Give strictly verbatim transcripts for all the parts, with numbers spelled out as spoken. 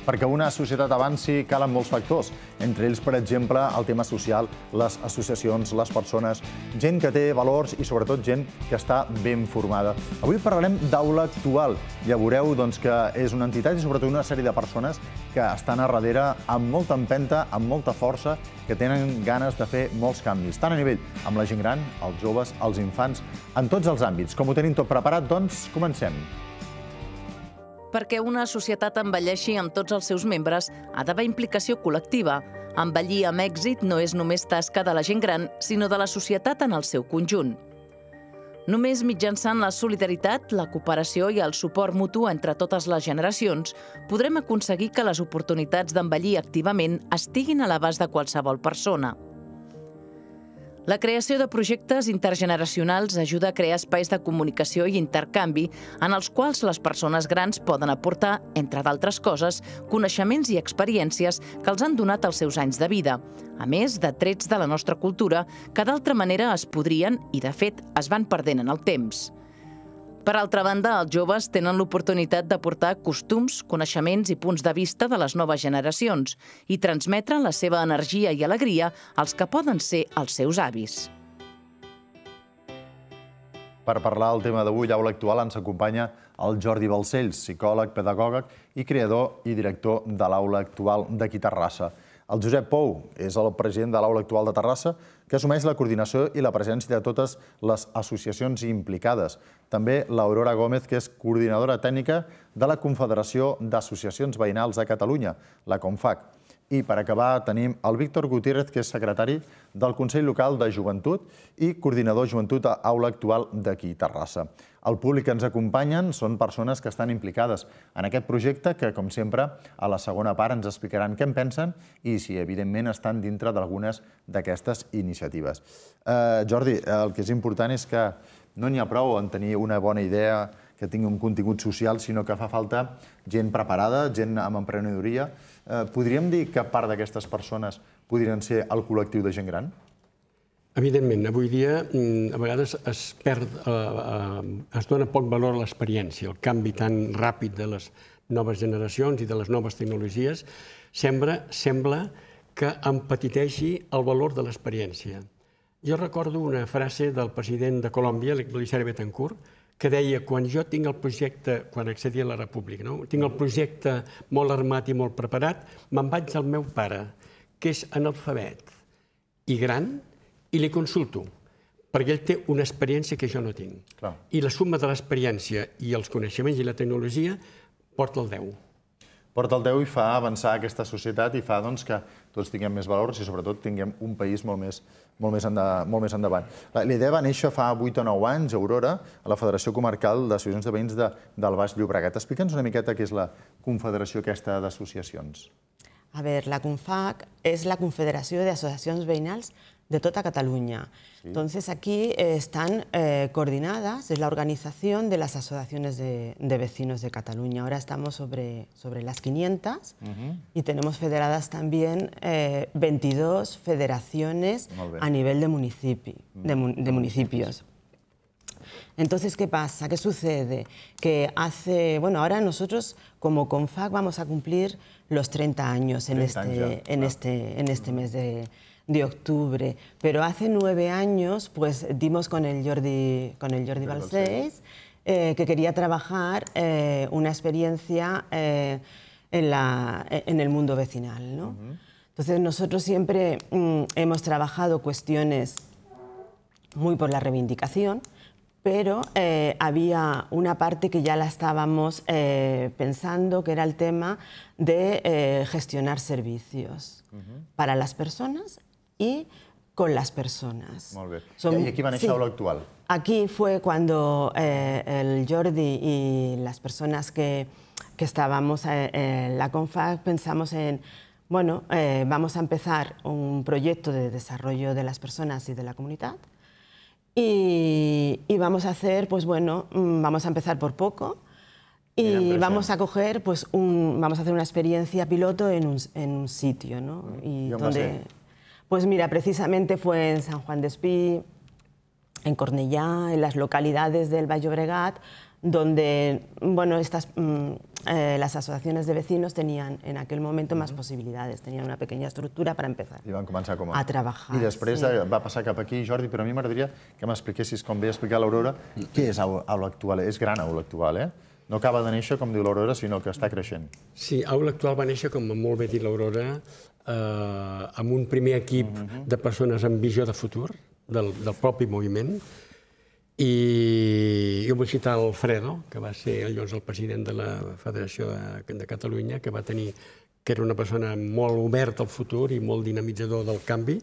Perquè una societat avanci calen molts factors, entre ells, per exemple, el tema social, les associacions, les persones, gent que té valors i sobretot gent que està ben formada. Avui parlarem d'Aula Actual. Ja veureu doncs, que és una entitat i sobretot una sèrie de persones que estan a darrere amb molta empenta, amb molta força, que tenen ganes de fer molts canvis, tant a nivell amb la gent gran, els joves, els infants, en tots els àmbits. Com ho tenim tot preparat, doncs comencem. Perquè una societat envelleixi amb tots els seus membres ha d'haver implicació col·lectiva. Envellir amb èxit no és només tasca de la gent gran, sinó de la societat en el seu conjunt. Només mitjançant la solidaritat, la cooperació i el suport mutu entre totes les generacions podrem aconseguir que les oportunitats d'envellir activament estiguin a l'abast de qualsevol persona. La creació de projectes intergeneracionals ajuda a crear espais de comunicació i intercanvi en els quals les persones grans poden aportar, entre d'altres coses, coneixements i experiències que els han donat els seus anys de vida, a més de trets de la nostra cultura que d'altra manera es podrien, i de fet es van perdent en el temps. Per altra banda, els joves tenen l'oportunitat d'aportar costums, coneixements i punts de vista de les noves generacions i transmetre la seva energia i alegria als que poden ser els seus avis. Per parlar del tema d'avui, Aula Actual, ens acompanya el Jordi Balcells, psicòleg, pedagòg i creador i director de l'Aula Actual d'aquí Terrassa. El Josep Pou és el president de l'Aula Actual de Terrassa, que assumeix la coordinació i la presència de totes les associacions implicades. També l'Aurora Gómez, que és coordinadora tècnica de la Confederació d'Associacions Veïnals de Catalunya, la CONFAC. I per acabar tenim el Víctor Gutiérrez, que és secretari del Consell Local de Joventut i coordinador Joventut a Aula Actual d'aquí Terrassa. El públic que ens acompanyen són persones que estan implicades en aquest projecte que, com sempre, a la segona part ens explicaran què en pensen i si, evidentment, estan dintre d'algunes d'aquestes iniciatives. Eh, Jordi, el que és important és que no n'hi ha prou en tenir una bona idea que tingui un contingut social, sinó que fa falta gent preparada, gent amb emprenedoria. Podríem dir que part d'aquestes persones podrien ser el col·lectiu de gent gran? Evidentment, avui dia a vegades es perd, es dona poc valor a l'experiència. El canvi tan ràpid de les noves generacions i de les noves tecnologies sembla que empetiteixi el valor de l'experiència. Jo recordo una frase del president de Colòmbia, l'Elisari Betancourt, que deia, quan jo tinc el projecte, quan accedia a la República, tinc el projecte molt armat i molt preparat, me'n vaig al meu pare, que és analfabet i gran, i li consulto, perquè ell té una experiència que jo no tinc. I la suma de l'experiència i els coneixements i la tecnologia porta el deu. Porta el deu i fa avançar aquesta societat i fa que tots tinguem més valors i sobretot tinguem un país molt més endavant. La idea va néixer fa vuit o nou anys, a Aurora, a la Federació Comarcal d'Associacions de Veïns del Baix Llobregat. Explica'ns una miqueta què és la confederació aquesta d'associacions. A veure, la CONFAC és la Confederació d'Associacions Veïnals de tota Cataluña. Entonces, aquí están eh, coordinadas, es la organización de las asociaciones de, de vecinos de Cataluña. Ahora estamos sobre, sobre las quinientas uh-huh. y tenemos federadas también eh, veintidós federaciones a nivel de, municipi, de, de municipios. Entonces, ¿qué pasa? ¿Qué sucede? Que hace, bueno, ahora nosotros como CONFAC vamos a cumplir los treinta años en este, en este, en este mes de... de octubre, pero hace nueve años pues dimos con el Jordi, con el Jordi Balcells, eh, que quería trabajar eh, una experiencia eh, en, la, en el mundo vecinal, ¿no? Uh-huh. Entonces nosotros siempre mm, hemos trabajado cuestiones muy por la reivindicación, pero eh, había una parte que ya la estábamos eh, pensando, que era el tema de eh, gestionar servicios uh-huh. para las personas y con las personas. Molt bé. Son, I aquí va néixer Aula Actual. Aquí fue cuando eh, el Jordi y las personas que, que estábamos eh, en la CONFAC pensamos en, bueno, eh, vamos a empezar un proyecto de desarrollo de las personas y de la comunidad y, y vamos a hacer, pues bueno, vamos a empezar por poco y vamos a coger, pues, un, vamos a hacer una experiencia piloto en un, en un sitio, ¿no? Y donde, pues mira, precisamente fue en Sant Joan d'Espí, en Cornellà, en las localidades del Baix Llobregat, donde bueno, estas, eh, las asociaciones de vecinos tenían en aquel momento más posibilidades, tenían una pequeña estructura para empezar I van començar com a... a trabajar. I després sí. va passar cap aquí, Jordi, però a mi m'agradaria que m'expliquessis, com bé explicar l'Aurora, què és Aula Actual? És gran Aula Actual, eh? No acaba de néixer, com diu l'Aurora, sinó que està creixent. Sí, Aula Actual va néixer, com molt bé dit l'Aurora, eh, amb un primer equip de persones amb visió de futur, del, del propi moviment, i jo vull citar Alfredo, que va ser llavors el president de la Federació de, de Catalunya, que va tenir, que era una persona molt oberta al futur i molt dinamitzador del canvi,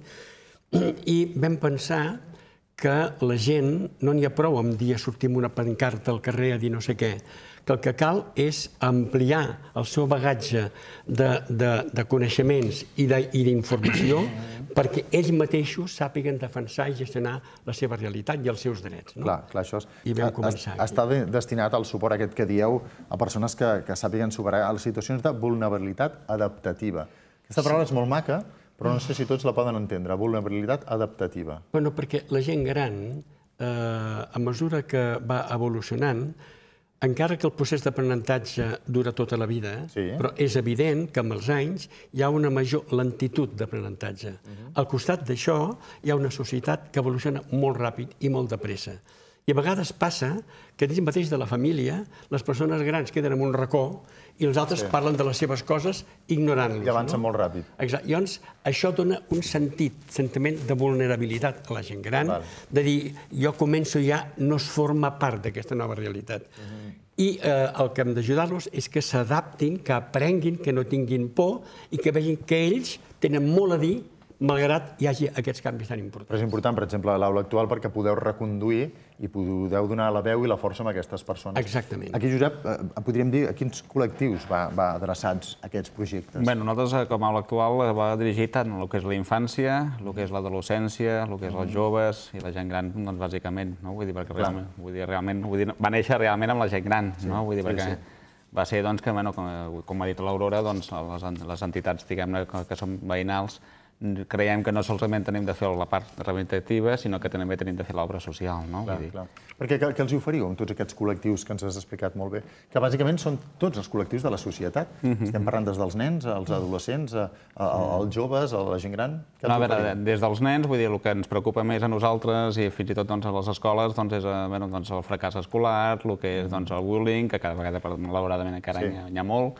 i vam pensar que la gent no n'hi ha prou amb dir sortim una pancarta al carrer a dir no sé què, que el que cal és ampliar el seu bagatge de, de, de coneixements i d'informació perquè ells mateixos sàpiguen defensar i gestionar la seva realitat i els seus drets. No? Clar, clar, això és... I vam començar. Està destinat al suport aquest que dieu a persones que, que sàpiguen superar les situacions de vulnerabilitat adaptativa. Aquesta paraula és molt maca, però no sé si tots la poden entendre, vulnerabilitat adaptativa. Bueno, perquè la gent gran, eh, a mesura que va evolucionant, encara que el procés d'aprenentatge dura tota la vida, Sí. però és evident que amb els anys hi ha una major lentitud d'aprenentatge. Al costat d'això hi ha una societat que evoluciona molt ràpid i molt de pressa. I a vegades passa que dins mateix de la família les persones grans queden en un racó i els altres parlen de les seves coses ignorant-los. I avancen molt ràpid. Exacte. Llavors, això dona un sentit, sentiment de vulnerabilitat a la gent gran, de dir, jo començo ja, no es forma part d'aquesta nova realitat. I el que hem d'ajudar-los és que s'adaptin, que aprenguin, que no tinguin por i que vegin que ells tenen molt a dir malgrat hi hagi aquests canvis tan importants. Però és important, per exemple, l'Aula Actual perquè podeu reconduir i podeu donar la veu i la força a aquestes persones. Exactament. Aquí, Josep, podríem dir a quins col·lectius va, va adreçats aquests projectes? Bé, nosaltres, com a Aula Actual, va dirigit tant el que és la infància, el que és l'adolescència, el que és els joves i la gent gran, doncs, bàsicament, no? Vull dir, perquè realment, vull dir, realment, vull dir, va néixer realment amb la gent gran, no? Vull dir, perquè va ser, doncs, que, bueno, com, com ha dit l'Aurora, doncs, les, les entitats, diguem-ne, que, que són veïnals, creiem que no solament tenim de fer la part rehabilitativa, sinó que també tenim de fer l'obra social, no? Clar, clar. Perquè què els oferíeu amb tots aquests col·lectius que ens has explicat molt bé? Que bàsicament són tots els col·lectius de la societat. Estem parlant des dels nens, als adolescents, als joves, a la gent gran. No, a veure, des dels nens, vull dir, el que ens preocupa més a nosaltres i fins i tot a les escoles és el fracàs escolar, el que és el bullying, que cada vegada, malauradament, encara n'hi ha molt.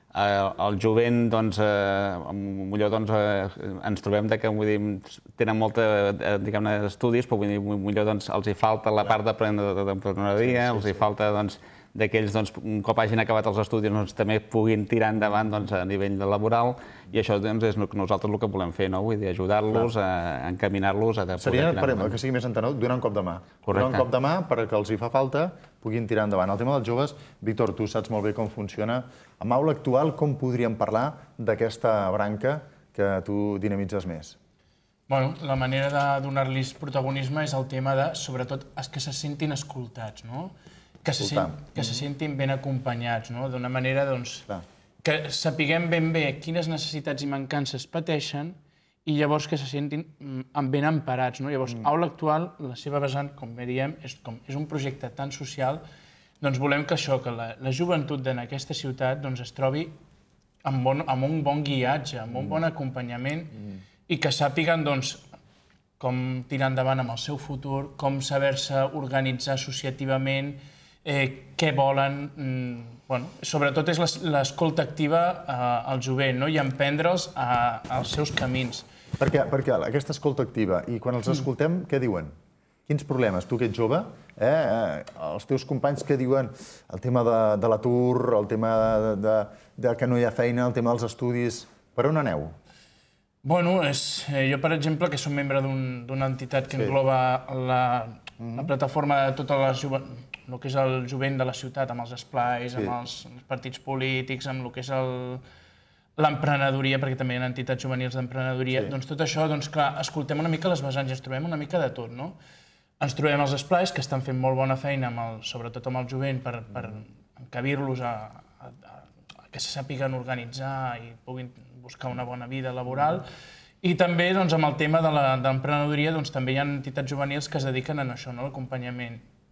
El jovent, doncs, millor ens trobem que tenen molts estudis, però millor els hi falta la part d'emprenedoria, els hi falta que ells, un cop hagin acabat els estudis, també puguin tirar endavant a nivell laboral, i això és nosaltres el que volem fer, vull dir, ajudar-los, encaminar-los a poder tirar endavant. Seria, que sigui més entenut, donar un cop de mà. Donar un cop de mà perquè els hi fa falta puguin tirar endavant. El tema dels joves, Víctor, tu saps molt bé com funciona. Amb Aula Actual, com podríem parlar d'aquesta branca que tu dinamitzes més? Bueno, la manera de donar-los protagonisme és el tema de, sobretot, que se sentin escoltats, no? Que se, sent, que se sentin ben acompanyats, no? D'una manera, doncs, que sapiguem ben bé quines necessitats i mancances pateixen i llavors que se sentin ben emparats, no? Llavors, Aula Actual, la seva vessant, com bé diem, és, com, és un projecte tan social, doncs volem que això, que la, la joventut en aquesta ciutat doncs, es trobi amb, bon, amb un bon guiatge, amb un bon acompanyament mm. i que sàpiguen, doncs, com tirar endavant amb el seu futur, com saber-se organitzar associativament, eh, què volen... Mm, bueno, sobretot és l'escolta activa eh, al jovent, no? I emprendre'ls als seus camins. Perquè, perquè aquesta escolta activa, i quan els escoltem, què diuen? Quins problemes? Tu que ets jove, eh, eh, els teus companys què diuen? El tema de, de l'atur, el tema de, de, de que no hi ha feina, el tema dels estudis... Per on aneu? Bueno, és, eh, jo, per exemple, que som membre d'una un, entitat que sí. engloba la, la plataforma de tota la jovent, el que és el jovent de la ciutat, amb els esplais, sí. amb els, els partits polítics, amb el que és l'emprenedoria, perquè també hi ha entitats juvenils d'emprenedoria, sí. doncs tot això, doncs clar, escoltem una mica les vessants i ens trobem una mica de tot, no? Ens trobem els esplais, que estan fent molt bona feina, amb el, sobretot amb el jovent, per, per encabir-los a, a, a que se sàpiguen organitzar i puguin buscar una bona vida laboral. I també doncs, amb el tema de l'emprenedoria doncs, també hi ha entitats juvenils que es dediquen a això, no? L'acompanyament.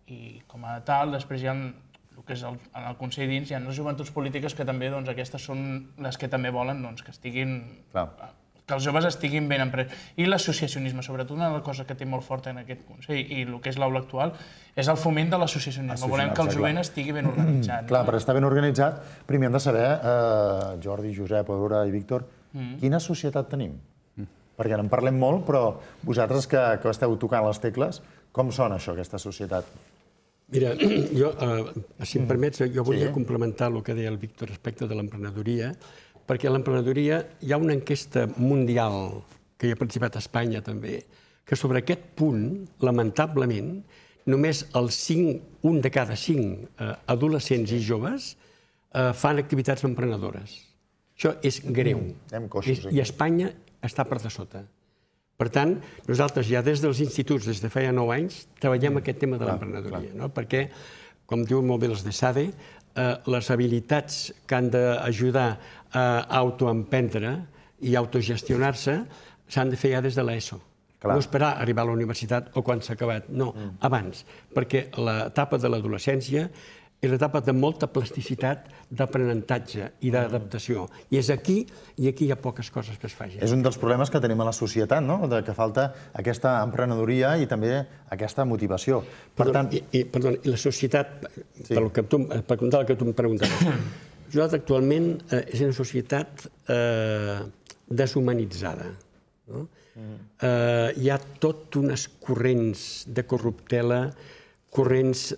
i com a tal, després hi ha el que és el, en el Consell dins, hi ha les joventuts polítiques que també, doncs, aquestes són les que també volen, doncs, que estiguin... Clar. Que els joves estiguin ben empresos. I l'associacionisme, sobretot una cosa que té molt forta en aquest Consell i el que és l'aula actual, és el foment de l'associacionisme. Volem que el jovent estigui ben organitzat. Clar, per estar ben organitzat, primer hem de saber, Jordi, Josep, Aurora i Víctor, quina societat tenim? Perquè en parlem molt, però vosaltres que esteu tocant les tecles, com sona això, aquesta societat? Mira, jo, si em permets, jo volia complementar el que deia el Víctor respecte de l'emprenedoria, perquè a l'emprenedoria hi ha una enquesta mundial, que hi ha participat a Espanya també, que sobre aquest punt, lamentablement, només el cinc, un de cada cinc adolescents i joves fan activitats emprenedores. Això és greu. I Espanya està per de sota. Per tant, nosaltres ja des dels instituts, des de feia nou anys, treballem aquest tema de l'emprenedoria, perquè, com diuen molt bé els de SADE, les habilitats que han d'ajudar a autoemprendre i autogestionar-se s'han de fer ja des de l'ESO. No esperar a arribar a la universitat o quan s'ha acabat, no, abans, perquè l'etapa de l'adolescència és l'etapa de molta plasticitat d'aprenentatge i d'adaptació. I és aquí, i aquí hi ha poques coses que es facin. És un dels problemes que tenim a la societat, no?, que falta aquesta emprenedoria i també aquesta motivació. Perdona, i la societat, per comptar el que tu em preguntaves, la societat actualment és una societat deshumanitzada. Hi ha tot unes corrents de corruptela, corrents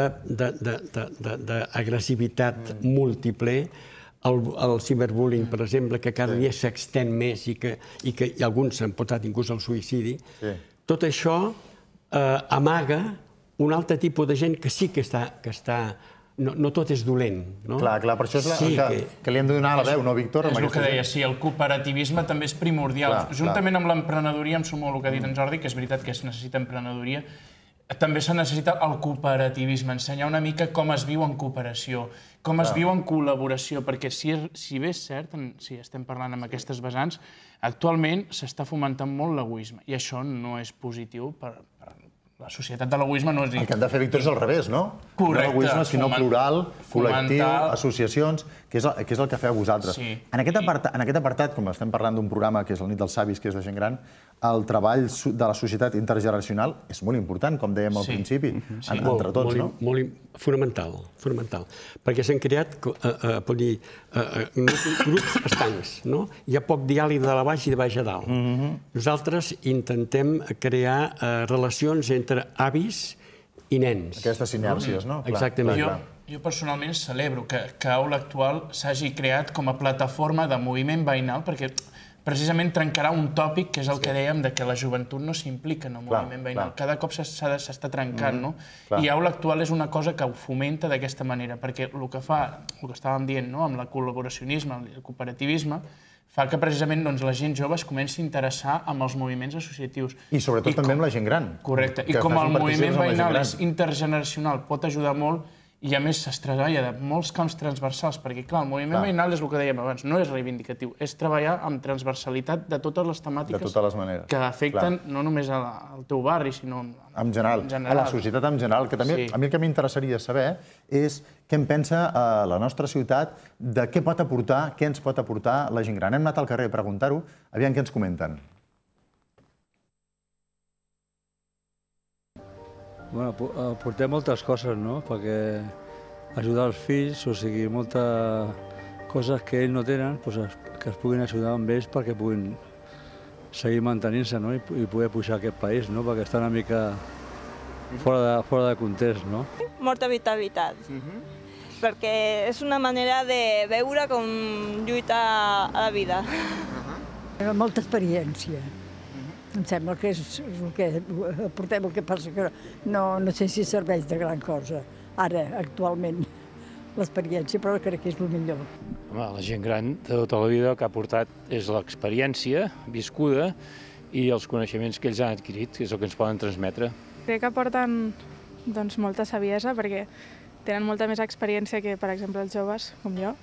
d'agressivitat múltiple, el ciberbullying, per exemple, que cada dia s'extén més i que alguns s'han portat inclús al suïcidi. Tot això amaga un altre tipus de gent que sí que està... No tot és dolent. Clar, clar, per això és que li hem de donar la veu, no, Víctor? És el que deia, sí, el cooperativisme també és primordial. Juntament amb l'emprenedoria, em sumo el que ha dit en Jordi, que és veritat que es necessita emprenedoria, també se necessita el cooperativisme, ensenyar una mica com es viu en cooperació, com es viu en col·laboració, perquè si bé és cert, si estem parlant amb aquestes vessants, actualment s'està fomentant molt l'egoisme, i això no és positiu per la societat de l'egoisme. No és... El que hem de fer, Víctor, és al revés, no? Correcte. No l'egoisme, sinó plural, col·lectiu, associacions, que és el que feu vosaltres. En aquest apartat, com estem parlant d'un programa que és el Nit dels Savis, que és de gent gran, el treball de la societat intergeneracional és molt important, com dèiem al principi, entre tots, no? Fonamental, fonamental. Perquè s'han creat, pot dir, grups estancs, no? Hi ha poc diàleg de la baix i de baix a dalt. Nosaltres intentem crear relacions entre avis i nens. Aquestes sinèrcies, no? Exactament. Jo personalment celebro que Aula Actual s'hagi creat com a plataforma de moviment veïnal, perquè precisament trencarà un tòpic, que és el que dèiem, que la joventut no s'implica en el moviment veïnal. Cada cop s'està trencant, no? I Aula Actual és una cosa que ho fomenta d'aquesta manera, perquè el que fa, el que estàvem dient, amb el col·laboracionisme, el cooperativisme, fa que precisament la gent jove es comenci a interessar en els moviments associatius. I sobretot també amb la gent gran. Correcte. I com el moviment veïnal és intergeneracional, pot ajudar molt, i a més es treballa de molts camps transversals, perquè clar, el moviment veïnal és el que dèiem abans, no és reivindicatiu, és treballar amb transversalitat de totes les temàtiques que afecten no només al teu barri, sinó en general, a la societat en general, que també a mi el que m'interessaria saber és què en pensa la nostra ciutat, de què pot aportar, què ens pot aportar la gent gran. Hem anat al carrer a preguntar-ho, aviam què ens comenten. Bueno, aportem moltes coses, no? Perquè ajudar els fills, o sigui, moltes coses que ells no tenen, que es puguin ajudar amb ells perquè puguin seguir mantenint-se, no? I poder pujar aquest país, no? Perquè està una mica fora de context, no? Molta vitalitat, perquè és una manera de veure com lluita a la vida. Molta experiència. Em sembla que és el que portem, el que passa que no sé si serveix de gran cosa, ara, actualment, l'experiència, però crec que és el millor. Home, la gent gran de tota la vida el que ha portat és l'experiència viscuda i els coneixements que ells han adquirit, que és el que ens poden transmetre. Crec que aporten molta saviesa perquè tenen molta més experiència que, per exemple, els joves, com jo.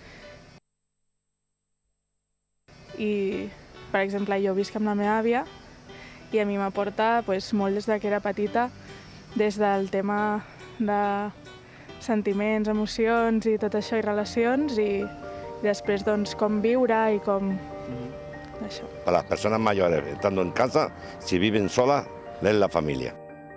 I, per exemple, jo visc amb la meva àvia i a mi m'aporta molt des que era petita des del tema de sentiments, emocions i tot això, i relacions, i després doncs com viure i com... això. Para las personas mayores, estando en casa, si viven solas, leen la família.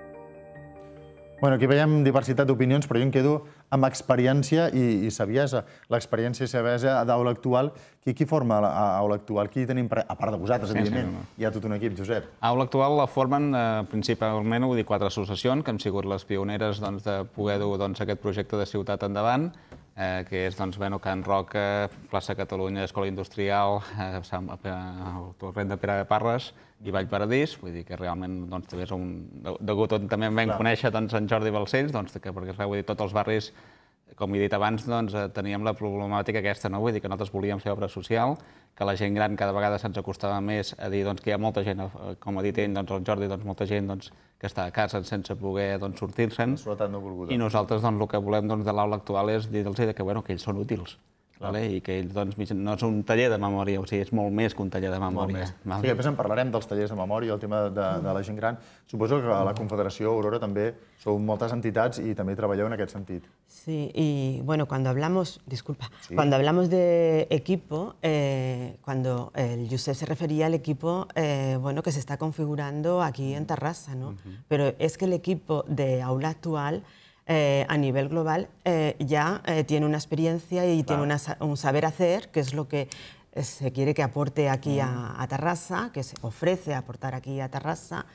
Bueno, aquí veiem diversitat d'opinions, però jo em quedo amb experiència i, i saviesa. L'experiència i saviesa d'aula actual. Qui, qui forma l'aula actual? Qui tenim, a part de vosaltres, Sí, evidentment? sí, sí. Hi ha tot un equip, Josep. Aula actual la formen eh, principalment, vull dir, quatre associacions, que han sigut les pioneres doncs, de poder dur doncs, aquest projecte de ciutat endavant, eh, que és doncs, bueno, Can Roca, Plaça Catalunya, Escola Industrial, eh, Sant, eh, el Torrent de Pere de Parres i Vall Paradís. Vull dir que realment doncs, també és un... Degut on també em vam Clar. conèixer doncs, en Jordi Balcells, doncs, que, perquè es veu, vull dir, tots els barris, com he dit abans, doncs, eh, teníem la problemàtica aquesta, no? Vull dir que nosaltres volíem fer obra social, que la gent gran cada vegada se'ns acostava més a dir doncs, que hi ha molta gent, eh, com ha dit ell, doncs, el Jordi, doncs, molta gent doncs, que està a casa sense poder doncs, sortir-se'n. Soledat no volguda. I nosaltres doncs, el que volem doncs, de l'aula actual és dir-los que, bueno, que ells són útils. Vale? I que ells, doncs, no és un taller de memòria, o sigui, és molt més que un taller de memòria. Vale? Sí, després en parlarem dels tallers de memòria, el tema de, de la gent gran. Suposo que a la Confederació Aurora també sou moltes entitats y también trabajado en aquest sentit. Sí, y bueno, cuando hablamos, disculpa, sí. cuando hablamos de equipo, eh, cuando el Josep se refería al equipo eh, bueno, que se está configurando aquí en Terrassa, ¿no? Uh-huh. Pero es que el equipo de aula actual Eh, a nivel global eh, ya eh, tiene una experiencia y claro. tiene una, un saber hacer, que es lo que se quiere que aporte aquí a, a Terrassa, que se ofrece aportar aquí a Terrassa.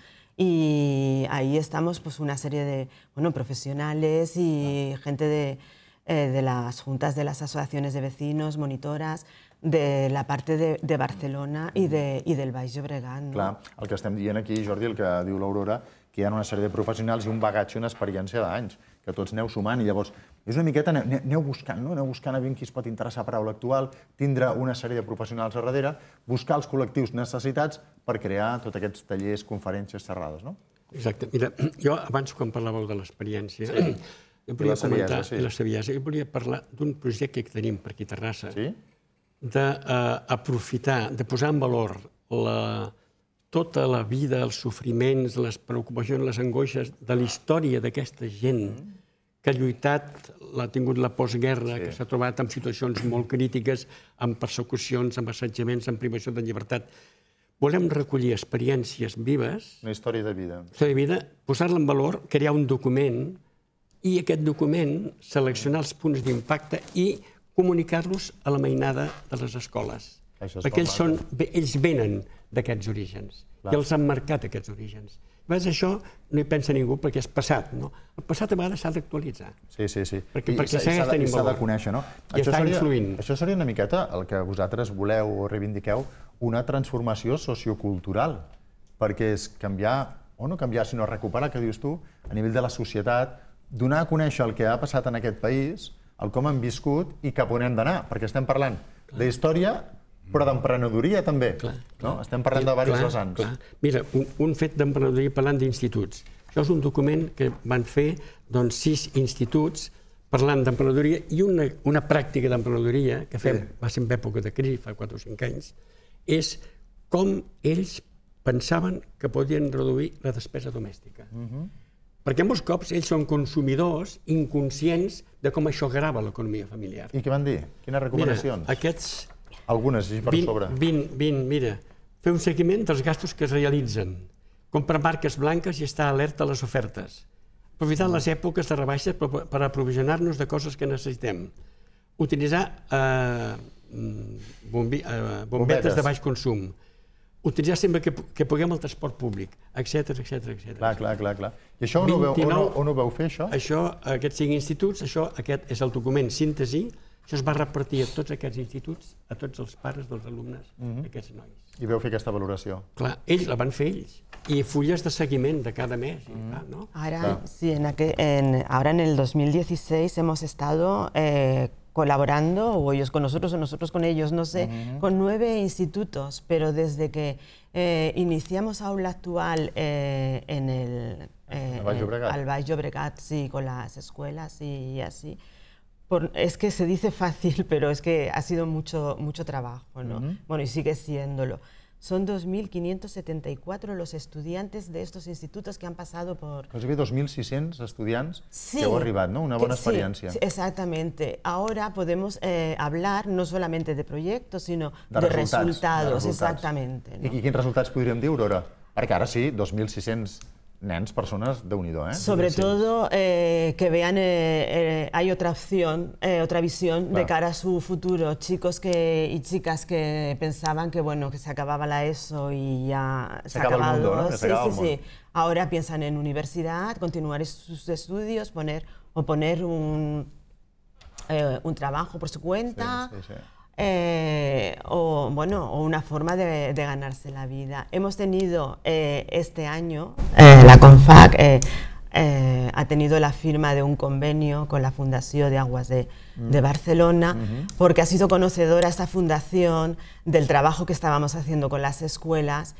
Y ahí estamos pues, una serie de bueno, profesionales y gente de, eh, de las juntas de las asociaciones de vecinos, monitoras, de la parte de, de Barcelona i, de, i del Baix Llobregat. No? Clar, el que estem dient aquí, Jordi, el que diu l'Aurora, que hi ha una sèrie de professionals i un bagatge, una experiència d'anys, que tots aneu sumant i llavors és una miqueta, aneu buscant, no? Aneu buscant a veure qui es pot interessar per aula actual, tindre una sèrie de professionals a darrere, buscar els col·lectius necessitats per crear tots aquests tallers, conferències, xerrades, no? Exacte. Mira, jo abans quan parlàveu de l'experiència, sí. jo volia comentar, i la saviesa, jo volia parlar d'un projecte que tenim per aquí a Terrassa, sí? d'aprofitar, de posar en valor la, tota la vida, els sofriments, les preocupacions, les angoixes de la història d'aquesta gent que ha lluitat, l'ha tingut la postguerra, sí. que s'ha trobat en situacions molt crítiques, amb persecucions, amb assetjaments, amb privació de llibertat. Volem recollir experiències vives... Una història de vida. Una història de vida, posar-la en valor, crear un document i aquest document seleccionar els punts d'impacte i comunicar-los a la mainada de les escoles. Perquè ells, són, ells venen d'aquests orígens i els han marcat aquests orígens. A vegades això no hi pensa ningú perquè és passat, no? El passat a vegades s'ha d'actualitzar. Sí, sí, sí. Perquè, perquè segueix tenint valor. S'ha de conèixer, no? I està influint. Això seria una miqueta el que vosaltres voleu o reivindiqueu, una transformació sociocultural, perquè és canviar, o no canviar, sinó recuperar, que dius tu, a nivell de la societat, donar a conèixer el que ha passat en aquest país, el com han viscut i cap on hem d'anar, perquè estem parlant d'història, però d'emprenedoria també. No? Estem parlant de diversos vessants. Mira, un, un fet d'emprenedoria parlant d'instituts. Això és un document que van fer doncs, sis instituts parlant d'emprenedoria i una, una pràctica d'emprenedoria que fem, sí. va ser en època de crisi, fa quatre o cinc anys, és com ells pensaven que podien reduir la despesa domèstica. Uh-huh. Perquè molts cops ells són consumidors inconscients de com això grava l'economia familiar. I què van dir? Quines recomanacions? Mira, aquests... Algunes, així per sobre. vint, vint, mira, fer un seguiment dels gastos que es realitzen, comprar marques blanques i estar alerta a les ofertes, aprofitar les èpoques de rebaixes per, per aprovisionar-nos de coses que necessitem, utilitzar eh, bombi, eh, bombetes de baix consum, utilitzar sempre que, que puguem el transport públic, etcètera, etcètera, etcètera. Clar, clar, clar, clar. I això on, vint i nou, ho, veu, on ho veu fer, això? Això, aquests cinc instituts, això, aquest és el document síntesi, això es va repartir a tots aquests instituts, a tots els pares dels alumnes uh-huh. d'aquests nois. I veu fer aquesta valoració? Clar, ells la van fer ells. I fulles de seguiment de cada mes. Uh-huh. clar, ¿no? Ahora, claro. sí, en aquel, en, ahora en el dos mil dieciséis hemos estado eh, colaborando, o ellos con nosotros o nosotros con ellos, no sé, uh-huh. con nueve institutos, pero desde que eh, iniciamos Aula Actual eh, en el eh, Baix Llobregat. al Baix Llobregat, sí, con las escuelas y así, por, es que se dice fácil, pero es que ha sido mucho, mucho trabajo, ¿no? Uh-huh. Bueno, y sigue siéndolo. Son dos mil quinientos setenta y cuatro los estudiantes de estos institutos que han pasado por... Gairebé dos mil sis-cents estudiants que heu arribat, ¿no? Una buena experiencia. Sí, exactamente. Ahora podemos eh, hablar no solamente de proyectos, sino de, de resultados. resultados. Exactamente. ¿no? I quins resultats podríem dir, Aurora? Perquè ara sí, dos mil sis-cents nens, persones, Déu-n'hi-do, ¿eh? Sobre todo eh, que vean, eh, eh, hay otra opción, eh, otra visión claro. de cara a su futuro. Chicos que, y chicas que pensaban que, bueno, que se acababa la ESO y ya se, se ha acabado. El mundo, ¿no? Que se sí, acaba sí, el mundo. Sí. Ahora piensan en universidad, continuar sus estudios, poner o poner un, eh, un trabajo por su cuenta. Sí, sí, sí. Eh, o, bueno, o una forma de, de ganarse la vida. Hemos tenido eh, este año, eh, la CONFAC eh, eh, ha tenido la firma de un convenio con la Fundación de Aguas de, de Barcelona, uh-huh. porque ha sido conocedora esta fundación del trabajo que estábamos haciendo con las escuelas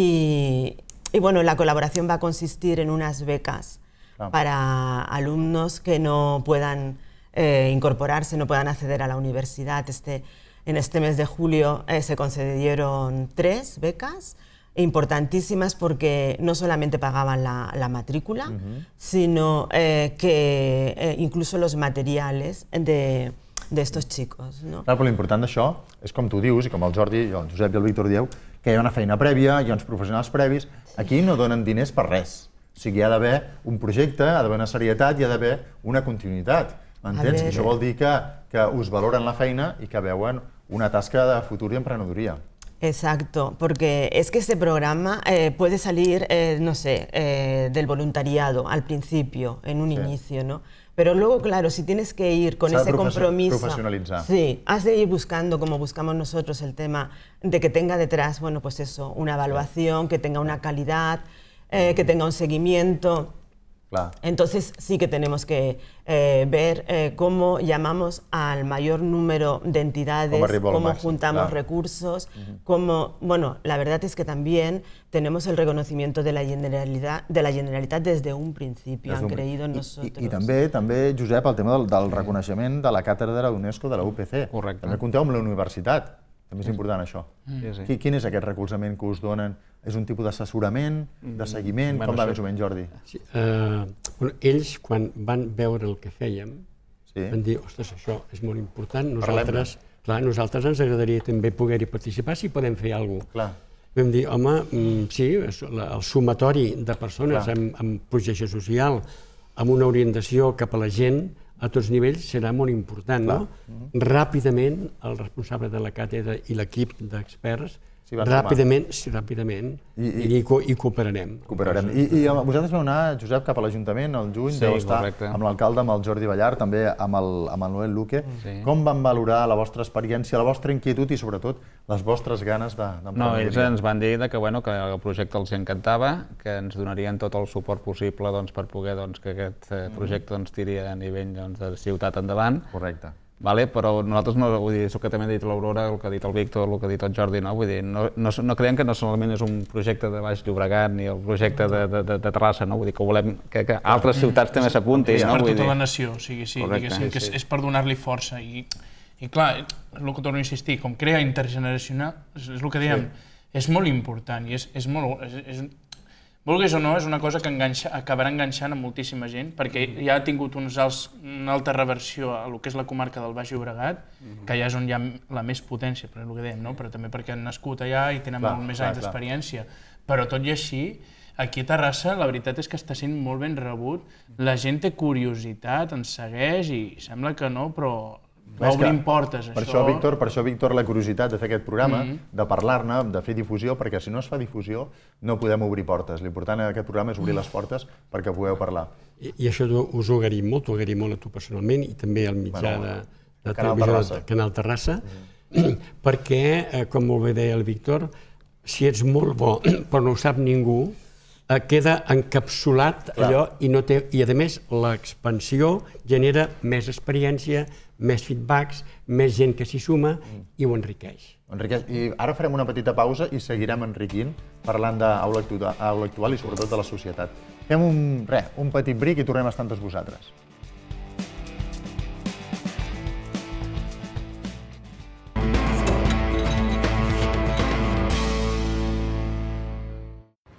y, y bueno, la colaboración va a consistir en unas becas claro. para alumnos que no puedan eh, incorporarse, no puedan acceder a la universidad. Este, En este mes de julio eh, se concedieron tres becas importantísimas porque no solamente pagaban la, la matrícula, uh-huh. sino eh, que eh, incluso los materiales de, de estos chicos. No? Clar, però l'important d'això és com tu dius, i com el Jordi, el Josep i el Víctor dieu, que hi ha una feina prèvia, hi ha uns professionals previs, aquí no donen diners per res. O sigui, hi ha d'haver un projecte, ha d'haver una serietat, hi ha d'haver una continuïtat. M'entens? I això vol dir que, que us valoren la feina i que veuen una tasca de futur y emprenedoría. Exacto, porque es que este programa eh, puede salir, eh, no sé, eh, del voluntariado al principio, en un sí. inicio, ¿no? Pero luego, claro, si tienes que ir con ese compromiso, profesionalizar. Sí, has de ir buscando, como buscamos nosotros, el tema de que tenga detrás, bueno, pues eso, una evaluación, que tenga una calidad, eh, que tenga un seguimiento. Claro. Entonces sí que tenemos que eh, ver eh, cómo llamamos al mayor número de entidades, cómo máximo, juntamos claro. recursos, uh-huh. cómo, bueno, la verdad es que también tenemos el reconocimiento de la Generalitat, de la Generalitat desde un principio, des han un... creído en I, nosotros. I, i també, també, Josep, el tema del, del reconeixement de la càtedra d'UNESCO de la U P C. Correcte. També compteu amb la universitat. També és important això. Sí, sí. Quin és aquest recolzament que us donen? És un tipus d'assessorament, de seguiment? Bueno, Com va sí. més o menys, Jordi? Sí, uh, bueno, ells, quan van veure el que fèiem, sí. van dir, ostres, això és molt important, nosaltres, clar, nosaltres ens agradaria també poder-hi participar si podem fer alguna cosa. Vam dir, home, sí, el sumatori de persones amb, amb projecció social, amb una orientació cap a la gent, a tots nivells serà molt important, no? Ràpidament, el responsable de la càtedra i l'equip d'experts, ràpidament, sí, ràpidament, i, i, i, co i cooperarem. Cooperarem. I, i vosaltres vau anar, Josep, cap a l'Ajuntament al juny, sí, deu estar correcte. amb l'alcalde, amb el Jordi Ballar, també amb el, amb el Noel Luque. Sí. Com van valorar la vostra experiència, la vostra inquietud i, sobretot, les vostres ganes d'emprenedoria? No, ells ens van dir que, bueno, que el projecte els encantava, que ens donarien tot el suport possible doncs, per poder doncs, que aquest projecte doncs, tiri a nivell doncs, de ciutat endavant. Correcte. Vale, però nosaltres, no, vull dir, això que també ha dit l'Aurora, el que ha dit el Víctor, el que ha dit el Jordi, no? Vull dir, no, no, no creiem que no solament és un projecte de Baix Llobregat ni el projecte de, de, de, de Terrassa, no? Vull dir que volem que, que altres ciutats també s'apuntin. És no? per Vull tota dir... la nació, o sigui, sí, diguéssim, que és, és per donar-li força. I, I clar, és el que torno a insistir, com crea intergeneracional, és, és el que dèiem, sí. és molt important i és, és molt... És, és, vulguis o no, és una cosa que enganxa, acabarà enganxant a moltíssima gent, perquè ja ha tingut uns alts, una alta reversió a el que és la comarca del Baix Llobregat, que ja és on hi ha la més potència, per el que dèiem, no? Però també perquè han nascut allà i tenen clar, molt més clar, anys d'experiència. Però tot i així, aquí a Terrassa la veritat és que està sent molt ben rebut, la gent té curiositat, ens segueix i sembla que no, però va obrint portes, per això. Això, Víctor, per això, Víctor, la curiositat de fer aquest programa, mm -hmm. de parlar-ne, de fer difusió, perquè si no es fa difusió no podem obrir portes. L'important d'aquest programa és obrir les portes perquè pugueu parlar. I, i això us ho agraïm molt, t'ho agraïm molt a tu personalment i també al mitjà bueno, de, de Canal televisió Terrassa. de Canal Terrassa, mm -hmm. perquè, eh, com molt bé deia el Víctor, si ets molt bo però no ho sap ningú, eh, queda encapsulat Clar. allò i, no té, i a més l'expansió genera més experiència, més feedbacks, més gent que s'hi suma i ho enriqueix. enriqueix. I ara farem una petita pausa i seguirem enriquint parlant d'aula actual i sobretot de la societat. Fem un, res, un petit bric i tornem a estar amb tots vosaltres.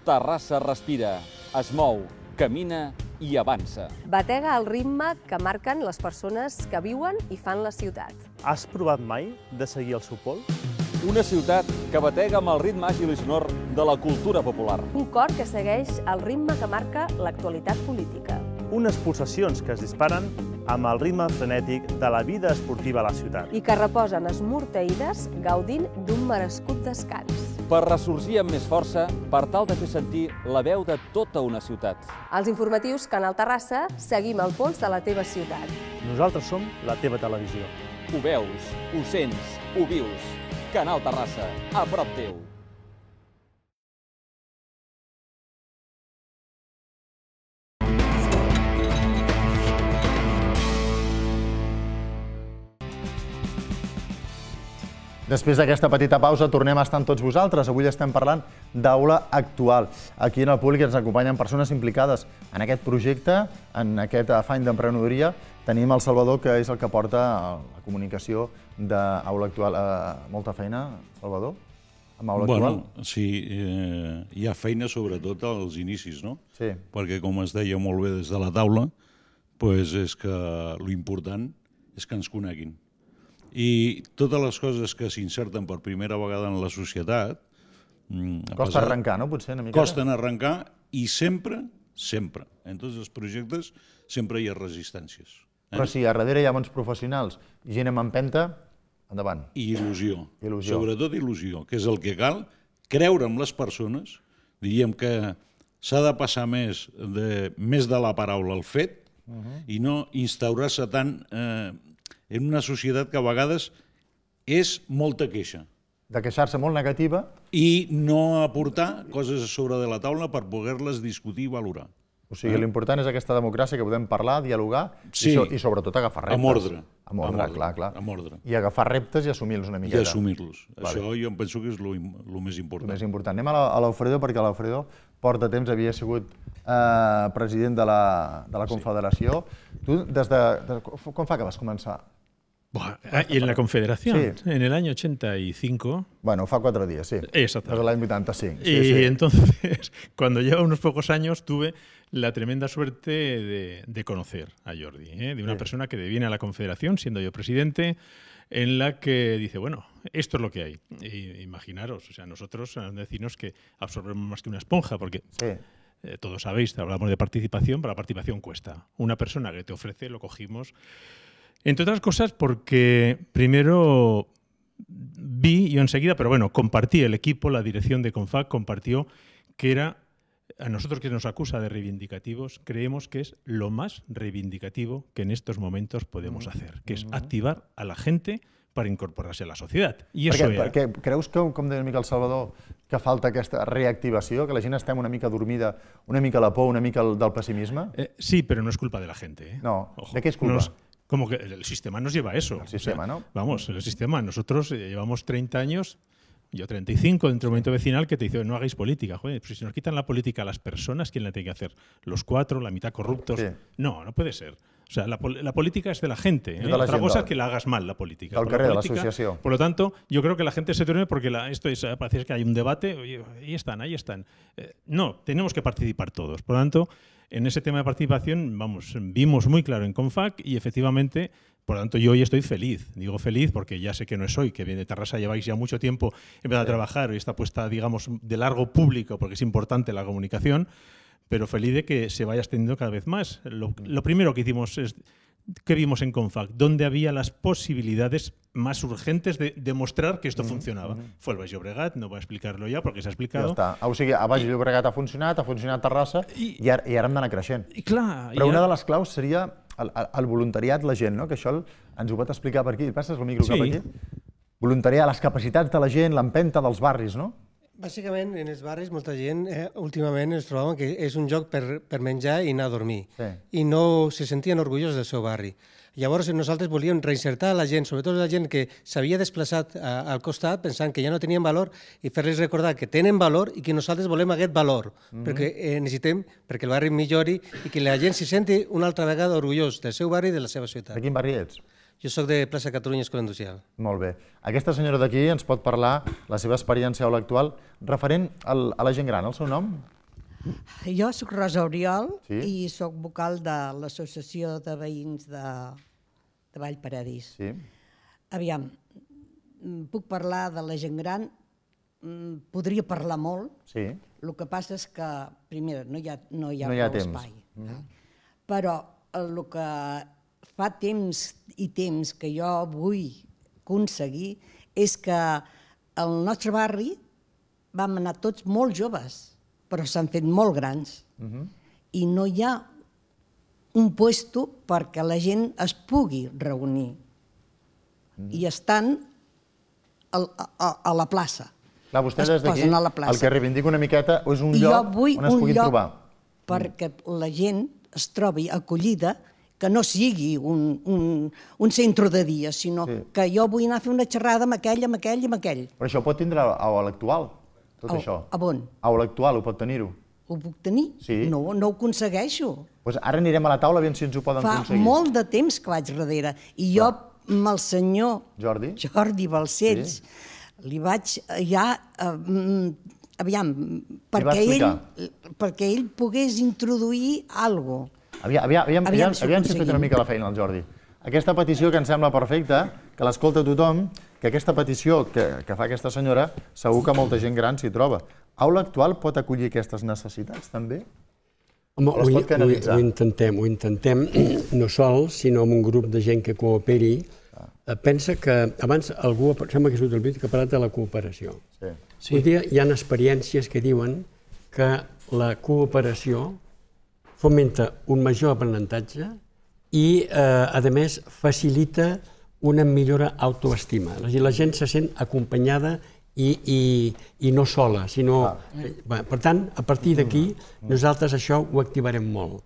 Terrassa respira, es mou, camina i avança. Batega el ritme que marquen les persones que viuen i fan la ciutat. Has provat mai de seguir el seu pols? Una ciutat que batega amb el ritme àgil i sonor de la cultura popular. Un cor que segueix el ritme que marca l'actualitat política. Unes pulsacions que es disparen amb el ritme frenètic de la vida esportiva a la ciutat. I que reposen esmorteïdes gaudint d'un merescut descans. Per ressorgir amb més força, per tal de fer sentir la veu de tota una ciutat. Als informatius Canal Terrassa seguim el pols de la teva ciutat. Nosaltres som la teva televisió. Ho veus, ho sents, ho vius. Canal Terrassa, a prop teu. Després d'aquesta petita pausa tornem a estar amb tots vosaltres. Avui estem parlant d'aula actual. Aquí en el públic ens acompanyen persones implicades en aquest projecte, en aquest afany d'emprenedoria. Tenim el Salvador, que és el que porta la comunicació d'aula actual. Molta feina, Salvador, amb aula actual? Bueno, sí, hi ha feina sobretot als inicis, no? Sí. Perquè, com es deia molt bé des de la taula, és que l'important és que ens coneguin. I totes les coses que s'inserten per primera vegada en la societat... Costa arrencar, no? Potser una mica. Costen arrencar i sempre, sempre, en tots els projectes, sempre hi ha resistències. Però si a darrere hi ha bons professionals, gent amb empenta, endavant. I il·lusió, sobretot il·lusió, que és el que cal, creure en les persones, diríem que s'ha de passar més de la paraula al fet i no instaurar-se tant... en una societat que a vegades és molta queixa. De queixar-se molt negativa. I no aportar coses a sobre de la taula per poder-les discutir i valorar. O sigui, l'important és aquesta democràcia que podem parlar, dialogar i sobretot agafar reptes. Amb ordre. Amb ordre, clar, clar. Amb ordre. I agafar reptes i assumir-los una miqueta. I assumir-los. Això jo em penso que és el més important. El més important. Anem a l'Alfredo, perquè l'Alfredo porta temps, havia sigut president de la Confederació. Tu, des de... Quan fa que vas començar? Y en la Confederación, sí. En el año ochenta y cinco. Bueno, fa cuatro días, sí. Exactamente. Es el año ochenta y cinco. Sí, y sí. Entonces, cuando lleva unos pocos años, tuve la tremenda suerte de, de conocer a Jordi, ¿eh? De una sí. persona que viene a la Confederación, siendo yo presidente, en la que dice, bueno, esto es lo que hay. Y, imaginaros, o sea, nosotros, decirnos que absorbemos más que una esponja, porque... Sí. Eh, todos sabéis, hablamos de participación, pero la participación cuesta. Una persona que te ofrece, lo cogimos... Entre otras cosas porque primero vi yo enseguida, pero bueno, compartí el equipo, la dirección de CONFAC compartió que era, a nosotros que nos acusa de reivindicativos, creemos que es lo más reivindicativo que en estos momentos podemos hacer, que es activar a la gente per incorporar-se a la societat. I perquè, era... perquè creus que, com deia una mica el Salvador, que falta aquesta reactivació, que la gent estem una mica dormida, una mica la por, una mica el, del pessimisme? Eh, sí, però no és culpa de la gente. ¿eh? No, Ojo, ¿de qué es culpa? Nos... Como que el sistema nos lleva a eso. El sistema, o sea, ¿no? Vamos, el sistema. Nosotros llevamos treinta años, yo treinta y cinco, dentro del movimiento vecinal, que te dice, no hagáis política. Joder, pues si nos quitan la política a las personas, ¿quién la tiene que hacer? ¿Los cuatro? ¿La mitad corruptos? Sí. No, no puede ser. O sea, la, la política es de la gente. ¿eh? La Otra cosa es que la hagas mal, la política. Al carrer, la asociación. Por lo tanto, yo creo que la gente se duerme porque la, esto es, parece que hay un debate, oye, ahí están, ahí están. Eh, no, tenemos que participar todos. Por lo tanto, en ese tema de participación, vamos, vimos muy claro en CONFAC y efectivamente... Por lo tanto, yo hoy estoy feliz. Digo feliz porque ya sé que no es hoy, que viene de Terrassa, lleváis ya mucho tiempo empezando a trabajar y está puesta, digamos, de largo público porque es importante la comunicación, pero feliz de que se vaya extendiendo cada vez más. Lo, lo primero que hicimos es, ¿qué vimos en CONFAC? ¿Dónde había las posibilidades más urgentes de demostrar que esto mm-hmm. funcionaba? Mm-hmm. Fue el Baix Llobregat, no voy a explicarlo ya porque s'ha explicado. Ja està. O sigui, a Baix Llobregat ha funcionat, ha funcionat a Terrassa i, i, ara, i ara hem d'anar creixent. I clar, Però i una ara... de les claus seria el, el voluntariat, la gent, no? Que això ens ho pot explicar per aquí. Passes el micro sí. cap aquí? Voluntariat, les capacitats de la gent, l'empenta dels barris, no? Bàsicament, en els barris, molta gent eh, últimament ens trobàvem que és un lloc per, per menjar i anar a dormir. Sí. I no se sentien orgullosos del seu barri. Llavors nosaltres volíem reinsertar la gent, sobretot la gent que s'havia desplaçat a, al costat pensant que ja no tenien valor i fer-los recordar que tenen valor i que nosaltres volem aquest valor, mm-hmm. perquè eh, necessitem perquè el barri millori i que la gent se senti una altra vegada orgullós del seu barri i de la seva ciutat. De quin barri ets? Jo soc de Plaça Catalunya Escola Industrial. Molt bé. Aquesta senyora d'aquí ens pot parlar la seva experiència a l'aula actual referent al, a la gent gran. El seu nom? Jo sóc Rosa Oriol i sóc vocal de l'Associació de Veïns de Vallparadís. Aviam, puc parlar de la gent gran, podria parlar molt, el que passa és que, primer, no hi ha prou espai. Però el que fa temps i temps que jo vull aconseguir és que al nostre barri vam anar tots molt joves, però s'han fet molt grans i no hi ha un lloc perquè la gent es pugui reunir i estan a la plaça. Clar, vostè des d'aquí el que reivindica una miqueta és un lloc on es puguin trobar. Perquè la gent es trobi acollida, que no sigui un centre de dia, sinó que jo vull anar a fer una xerrada amb aquell, amb aquell i amb aquell. Però això pot tindre a l'actual, tot això? A on? A l'actual, ho pot tenir-ho? Ho puc tenir? No, no ho aconsegueixo. Doncs ara anirem a la taula a veure si ens ho poden aconseguir. Fa molt de temps que vaig darrere. I jo, amb el senyor Jordi Balcells, li vaig ja... Aviam, perquè ell pogués introduir alguna cosa. Aviam si ha fet una mica la feina, el Jordi. Aquesta petició que em sembla perfecta, que l'escolta tothom, que aquesta petició que fa aquesta senyora, segur que molta gent gran s'hi troba. Aula Actual pot acollir aquestes necessitats, també? Ho intentem, ho intentem, no sols, sinó amb un grup de gent que cooperi. Pensa que abans algú, sembla que és el vídeo que ha parlat de la cooperació. Avui dia hi ha experiències que diuen que la cooperació fomenta un major aprenentatge i, a més, facilita una millora autoestima. La gent se sent acompanyada i no sola, sinó... Per tant, a partir d'aquí, nosaltres això ho activarem molt.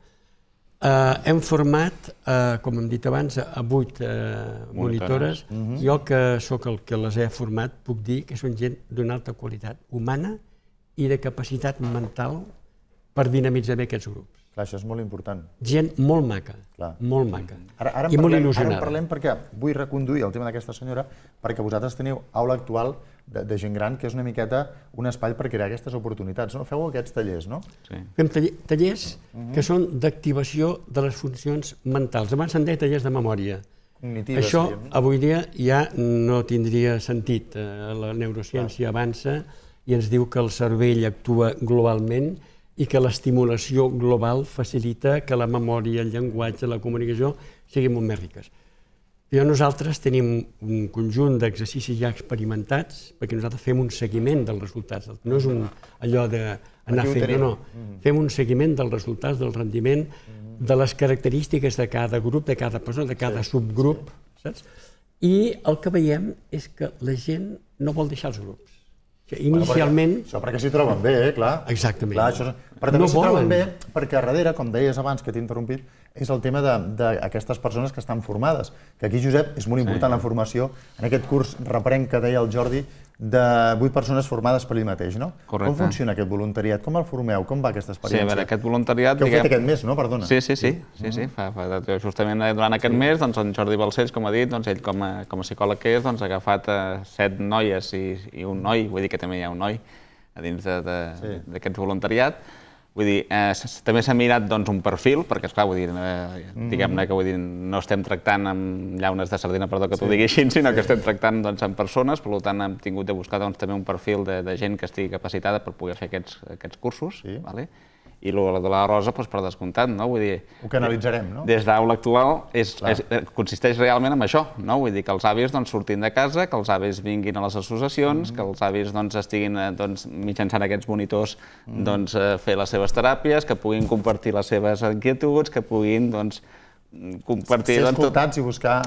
Hem format, com hem dit abans, a vuit monitores. Jo, que sóc el que les he format, puc dir que són gent d'una alta qualitat humana i de capacitat mental per dinamitzar bé aquests grups. Clar, això és molt important. Gent molt maca, molt maca, i molt il·lusionada. Ara en parlem perquè vull reconduir el tema d'aquesta senyora, perquè vosaltres teniu Aula Actual de gent gran, que és una miqueta un espai per crear aquestes oportunitats. Feu aquests tallers, no? Fem tallers que són d'activació de les funcions mentals. Abans se'n deia tallers de memòria. Això, avui dia, ja no tindria sentit. La neurociència avança i ens diu que el cervell actua globalment i que l'estimulació global facilita que la memòria, el llenguatge, la comunicació siguin molt més riques. Nosaltres tenim un conjunt d'exercicis ja experimentats perquè nosaltres fem un seguiment dels resultats. No és allò d'anar fent, no, no. Fem un seguiment dels resultats, del rendiment, de les característiques de cada grup, de cada persona, de cada subgrup, saps? I el que veiem és que la gent no vol deixar els grups. Inicialment... Això perquè s'hi troben bé, eh? Clar. Exactament. Però també s'hi troben bé perquè darrere, com deies abans, que t'he interrompit, és el tema d'aquestes persones que estan formades. Que aquí, Josep, és molt important la formació. En aquest curs reprenc que deia el Jordi de vuit persones formades per ell mateix, no? Correcte. Com funciona aquest voluntariat? Com el formeu? Com va aquesta experiència? Sí, a veure, aquest voluntariat... Que heu fet aquest mes, no? Perdona. Sí, sí, sí. Justament durant aquest mes, en Jordi Balcells, com ha dit, ell com a psicòleg que és, ha agafat set noies i un noi, vull dir que també hi ha un noi a dins d'aquest voluntariat. Vull dir, també s'ha mirat un perfil, perquè, esclar, diguem-ne que no estem tractant amb llaunes de sardina, perdó que t'ho digui així, sinó que estem tractant amb persones, per tant hem tingut de buscar també un perfil de gent que estigui capacitada per poder fer aquests cursos, i el de la Rosa, per descomptat, no? Vull dir... Ho canalitzarem, no? Des d'Aula Actual consisteix realment en això, no? Vull dir que els avis surtin de casa, que els avis vinguin a les associacions, que els avis estiguin mitjançant aquests monitors fer les seves teràpies, que puguin compartir les seves inquietuds, que puguin compartir... Ser escoltats i buscar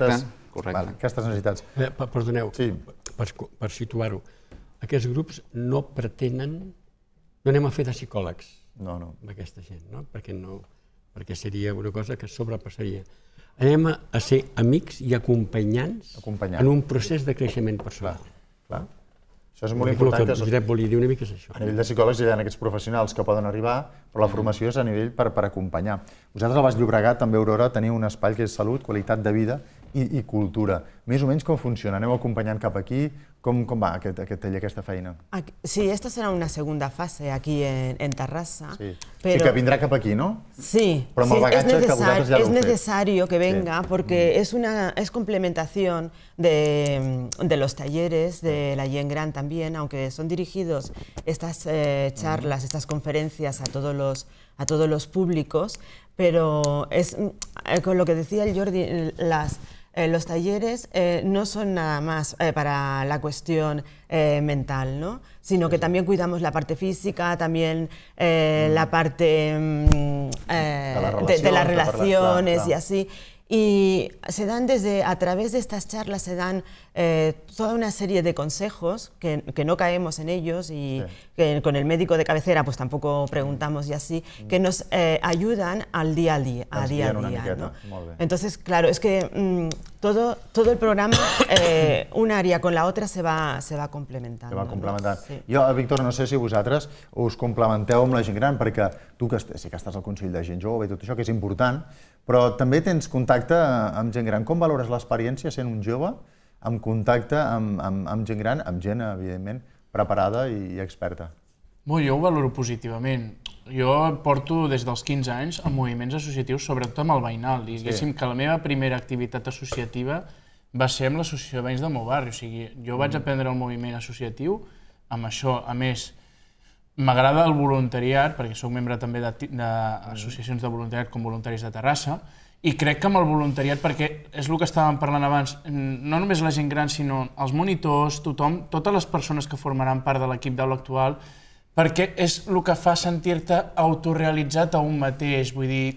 aquestes necessitats. Perdoneu, per situar-ho, aquests grups no pretenen... No anem a fer de psicòlegs amb aquesta gent, perquè seria una cosa que sobrepassaria. Anem a ser amics i acompanyants en un procés de creixement personal. Això és molt important. El que Josep volia dir una mica és això. A nivell de psicòlegs hi ha aquests professionals que poden arribar, però la formació és a nivell per acompanyar. Vosaltres al Baix Llobregat, també a Aurora, teniu un espai que és salut, qualitat de vida i cultura. més o menys com funciona? Aneu acompanyant cap aquí? Com va aquest taller, aquesta feina? Sí, esta serà una segunda fase aquí en Tarrasa. Sí, que vindrà cap aquí, ¿no? Sí, es necesario que venga porque es una complementación de los talleres de la Gent Gran también, aunque son dirigidos estas charlas, estas conferencias a todos los a todos los públicos, pero es con lo que decía el Jordi, las Eh, los talleres eh, no son nada más eh, para la cuestión eh, mental, ¿no? Sino que también cuidamos la parte física, también eh, mm. la parte mm, eh, de, relación, de, de las relaciones claro, claro. y así. Y se dan desde, a través de estas charlas se dan eh, toda una serie de consejos que, que no caemos en ellos y sí. que con el médico de cabecera pues tampoco preguntamos y así, mm. que nos eh, ayudan al día al día, a día, a día ¿no? Entonces, claro, es que mmm, todo, todo el programa, eh, un área con la otra se va, se va complementando. Se va complementant. No? Sí. Jo, Víctor, no sé si vosaltres us complementeu amb la gent gran, perquè tu que sí que estàs al Consell de Gent Jove i tot això, que és important, però també tens contacte amb gent gran. Com valores l'experiència sent un jove amb contacte amb, amb, amb gent gran, amb gent, evidentment, preparada i experta? Bé, jo ho valoro positivament. Jo porto des dels quinze anys en moviments associatius, sobretot amb el veïnal. Diguéssim que la meva primera activitat associativa va ser amb l'associació de veïns del meu barri. O sigui, jo vaig aprendre el moviment associatiu amb això. A més, m'agrada el voluntariat, perquè soc membre també d'associacions de voluntariat com Voluntaris de Terrassa, i crec que amb el voluntariat, perquè és el que estàvem parlant abans, no només la gent gran, sinó els monitors, tothom, totes les persones que formaran part de l'equip d'aula actual, perquè és el que fa sentir-te autorealitzat a un mateix, vull dir,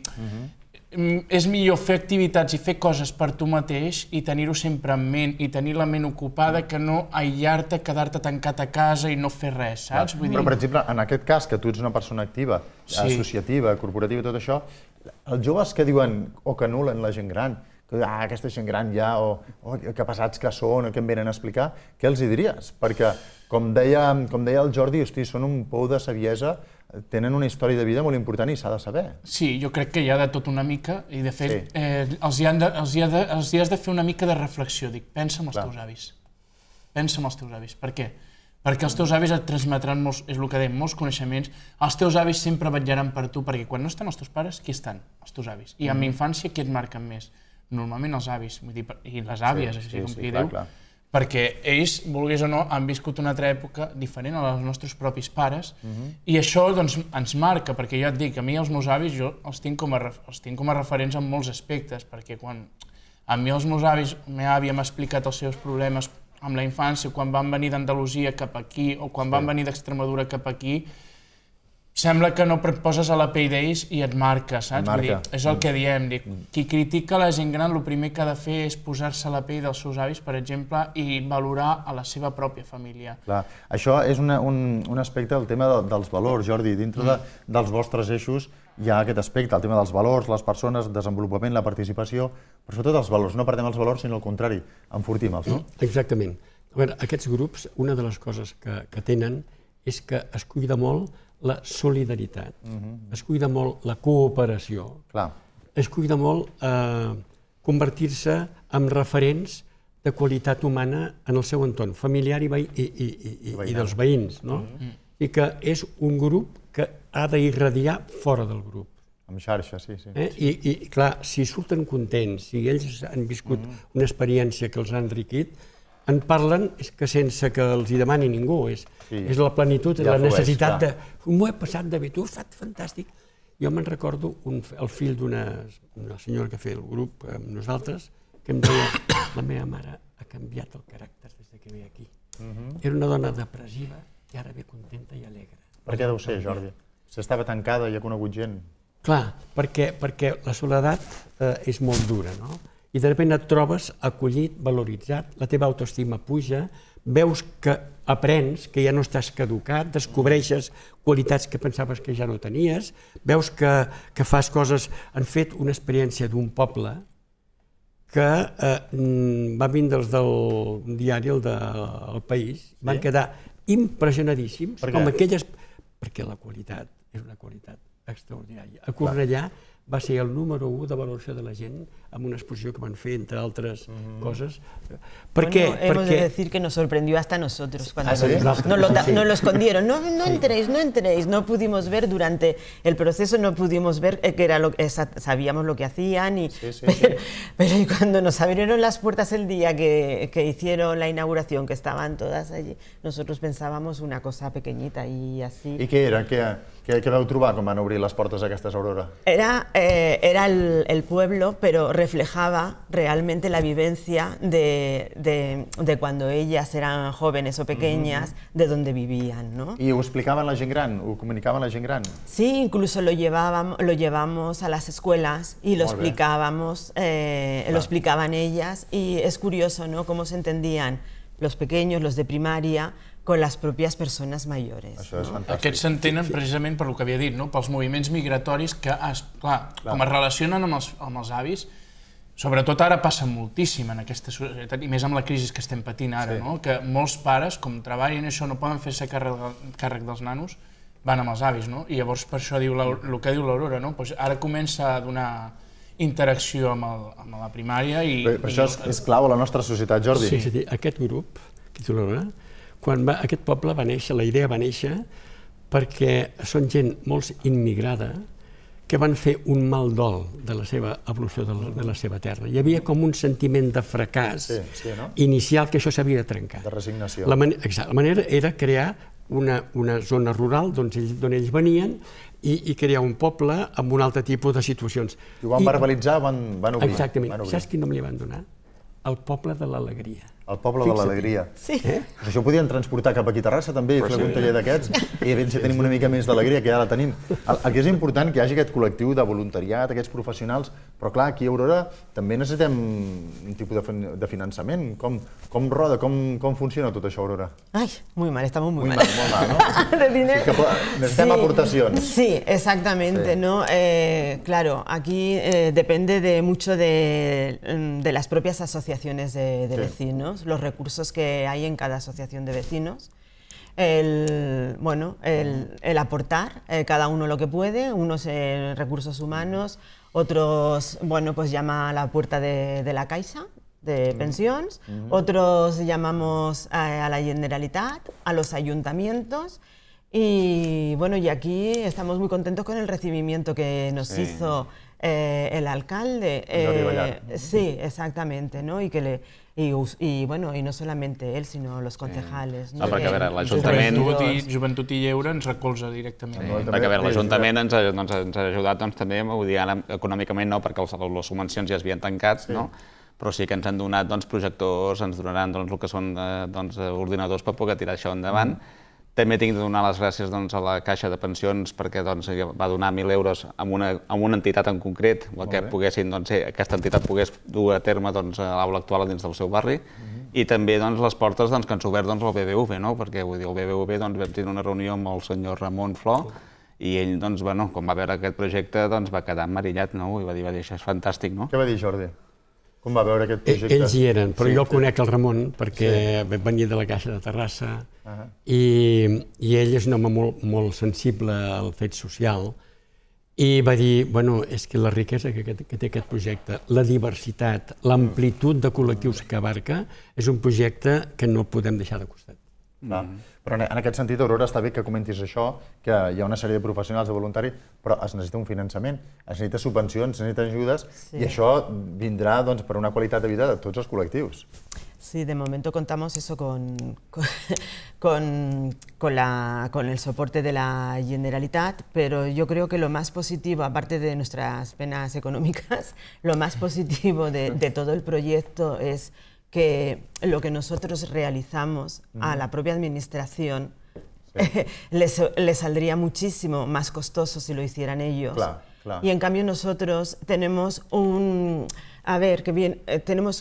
és millor fer activitats i fer coses per tu mateix i tenir-ho sempre en ment i tenir la ment ocupada que no aïllar-te, quedar-te tancat a casa i no fer res, saps? Però, per exemple, en aquest cas, que tu ets una persona activa, associativa, corporativa i tot això, els joves que diuen o que anulen la gent gran, que ah, aquesta gent gran ja, o que passats que són, o que em venen a explicar, què els hi diries? Perquè, com deia el Jordi, hosti, són un pou de saviesa, tenen una història de vida molt important i s'ha de saber. Sí, jo crec que hi ha de tot una mica i de fet els hi has de fer una mica de reflexió. Dic, pensa en els teus avis. Pensa en els teus avis. Per què? Perquè els teus avis et transmetran molts, és el que dèiem, molts coneixements. Els teus avis sempre vetllaran per tu, perquè quan no estan els teus pares, qui estan? Els teus avis. I en la infància, qui et marquen més? Normalment els avis, i les àvies, així com qui diu. Perquè ells, vulguis o no, han viscut una altra època diferent a la dels nostres propis pares i això ens marca, perquè jo et dic, a mi els meus avis jo els tinc com a referents en molts aspectes, perquè quan a mi els meus avis, la meva àvia m'ha explicat els seus problemes amb la infància, quan van venir d'Andalusia cap aquí o quan van venir d'Extremadura cap aquí, sembla que no et poses a la pell d'ells i et marca, saps? És el que diem. Qui critica la gent gran, el primer que ha de fer és posar-se a la pell dels seus avis, per exemple, i valorar a la seva pròpia família. Això és un aspecte del tema dels valors, Jordi. Dintre dels vostres eixos hi ha aquest aspecte, el tema dels valors, les persones, el desenvolupament, la participació, però sobretot els valors. No perdem els valors, sinó al contrari, enfortim-els, no? Exactament. Aquests grups, una de les coses que tenen és que es cuida molt la solidaritat, es cuida molt la cooperació, es cuida molt convertir-se en referents de qualitat humana en el seu entorn familiar i dels veïns. I que és un grup que ha d'irradiar fora del grup. Amb xarxa, sí, sí. I, clar, si surten contents, si ells han viscut una experiència que els ha enriquit, en parlen que sense que els hi demani ningú. És la plenitud, la necessitat de... M'ho he passat de bé, tu ho has fet fantàstic. Jo me'n recordo el fill d'una senyora que feia el grup amb nosaltres, que em deia, la meva mare ha canviat el caràcter des que ve aquí. Era una dona depressiva i ara ve contenta i alegre. Per què deu ser, Jordi? Si estava tancada i ha conegut gent. Clar, perquè la soledat és molt dura, no? I de sobte et trobes acollit, valoritzat, la teva autoestima puja, veus que aprens, que ja no estàs caducat, descobreixes qualitats que pensaves que ja no tenies, veus que fas coses... Han fet una experiència d'un poble que van vindre els del diari, el del País, van quedar impressionadíssims, com aquelles... Perquè la qualitat és una qualitat extraordinària. A Cornellà va ser el número u de valoració de la gent amb una exposició que van fer, entre altres coses. ¿Por qué? Bueno, hemos de decir que nos sorprendió hasta nosotros cuando ¿Ah, sí? nos, lo, nos lo escondieron. No, no entréis, no entréis. No pudimos ver durante el proceso, no pudimos ver que era lo que sabíamos lo que hacían. Y, sí, sí, pero, sí. pero y cuando nos abrieron las puertas el día que, que hicieron la inauguración, que estaban todas allí, nosotros pensábamos una cosa pequeñita y así. I què era? Què, què, què vau trobar quan van obrir les portes aquestes, Aurora? Era, eh, era el, el pueblo, pero reflejaba realmente la vivencia de, de, de cuando ellas eran jóvenes o pequeñas, uh-huh. de donde vivían, ¿no? I ho explicaven la gent gran? Ho comunicaven la gent gran? Sí, incluso lo llevábamos, lo llevamos a las escuelas y lo explicábamos, eh, lo explicaban ellas, y es curioso, ¿no?, cómo se entendían los pequeños, los de primaria, con les pròpies persones majores. Això és fantàstic. Aquests s'entenen precisament per el que havia dit, pels moviments migratoris que, clar, com es relacionen amb els avis, sobretot ara passa moltíssim en aquesta societat, i més amb la crisi que estem patint ara, que molts pares, com treballen això, no poden fer-se càrrec dels nanos, van amb els avis, i llavors per això el que diu l'Aurora, ara comença a donar interacció amb la primària i... Per això és clau a la nostra societat, Jordi. Sí, sí, aquest grup, que diu l'Aurora, quan aquest poble va néixer, la idea va néixer perquè són gent molt immigrada que van fer un mal dol de la seva evolució de la seva terra. Hi havia com un sentiment de fracàs inicial que això s'havia de trencar. De resignació. La manera era crear una zona rural d'on ells venien i crear un poble amb un altre tipus de situacions. I ho van verbalitzar, van obrir. Exactament. Saps quin nom li van donar? El poble de l'alegria. El poble de l'alegria. Sí. Això ho podien transportar cap aquí a Terrassa també, fer un taller d'aquests, i a veure si tenim una mica més d'alegria, que ja la tenim. El que és important que hi hagi aquest col·lectiu de voluntariat, aquests professionals, però clar, aquí a Aurora també necessitem un tipus de finançament. Com roda, com funciona tot això, Aurora? Ai, muy mal, estamos muy mal. Muy mal, ¿no? De dinero. Necesitem aportacions. Sí, exactamente, ¿no? Claro, aquí depende de mucho de las propias asociaciones de vecinos, los recursos que hay en cada asociación de vecinos, el, bueno, el, el aportar eh, cada uno lo que puede, unos eh, recursos humanos, otros, bueno, pues llama a la puerta de, de la Caixa de pensions, mm-hmm. otros llamamos a, a la Generalitat, a los ayuntamientos, y bueno, y aquí estamos muy contentos con el recibimiento que nos sí. hizo eh, el alcalde. Eh, sí, exactamente, ¿no? Y que le Y, y, bueno, y no solamente él, sinó els concejales. Sí. No, perquè a veure, l'Ajuntament... Joventut i Lleure ens recolza directament. Sí. Perquè a veure, l'Ajuntament ens, doncs, ens ha ajudat doncs, també, vull dir, ara, econòmicament no, perquè els, les subvencions ja es havien tancat, sí. no? Però sí que ens han donat doncs, projectors, ens donaran doncs, el que són doncs, ordinadors per poder tirar això endavant. Mm. També tinc de donar les gràcies doncs, a la Caixa de Pensions perquè doncs, va donar mil euros a una, a una entitat en concret, que poguessin, doncs, aquesta entitat pogués dur a terme doncs, l'aula actual dins del seu barri. Uh-huh. I també doncs, les portes doncs, que ens ha obert doncs, el B B V, no? Perquè vull dir, el B B V doncs, vam tenir una reunió amb el senyor Ramon Flor uh-huh. i ell, doncs, bueno, quan va veure aquest projecte, doncs, va quedar emarillat, no? I va dir, va dir, això és fantàstic, no? Què va dir Jordi? Com va veure aquest projecte? Ells hi eren, però sí, jo el conec el Ramon perquè sí. venia de la Caixa de Terrassa uh-huh. i, i ell és un home molt, molt sensible al fet social i va dir, bueno, és que la riquesa que, que, que té aquest projecte, la diversitat, l'amplitud de col·lectius que abarca, és un projecte que no podem deixar de costat. Mm. Però en aquest sentit, Aurora, està bé que comentis això, que hi ha una sèrie de professionals de voluntari, però es necessita un finançament, es necessita subvencions, es necessiten ajudes, sí. i això vindrà doncs, per una qualitat de vida de tots els col·lectius. Sí, de momento contamos eso con, con, con, la, con el soporte de la Generalitat, pero yo creo que lo más positivo, aparte de nuestras penas económicas, lo más positivo de, de todo el proyecto es que lo que nosotros realizamos a la propia administración sí. les, les saldría muchísimo más costoso si lo hicieran ellos. Claro, claro. Y en cambio nosotros tenemos un... A ver, que bien, eh, tenemos